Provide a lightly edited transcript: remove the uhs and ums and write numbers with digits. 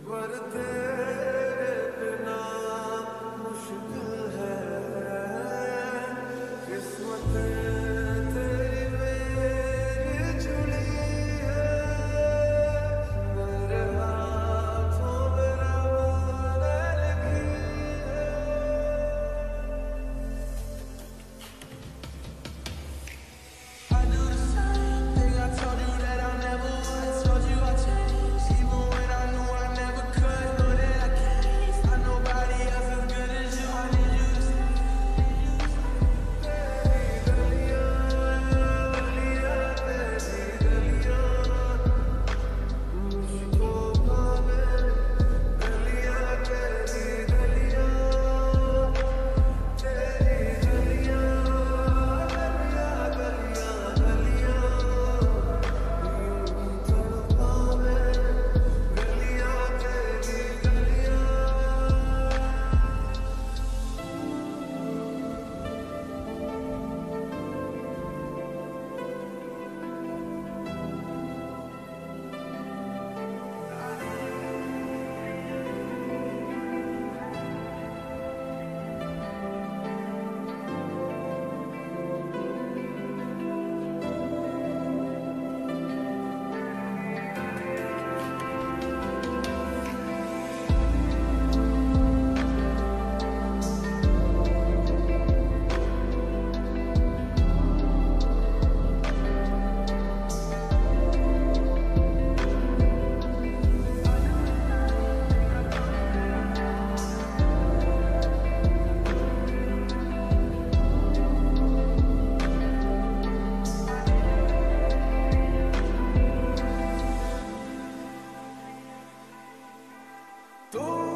पर तेरे बिना मुश्किल है। किस्मत तेरी मेरी जुड़ी है। मेरे हाथों में रब ने लिखी है। I do the same thing I told you that I never would. I told you I changed, even when I knew I never could. Know that I can't find nobody else as good as you. I need you to stay. तेरी गलियां गलियां तेरी गलियां मुझको भावे। गलियां तेरी गलियां तेरी गलियां गलियां गलियां गलियां यूं तड़पावे। गलियां तेरी गलियां। तू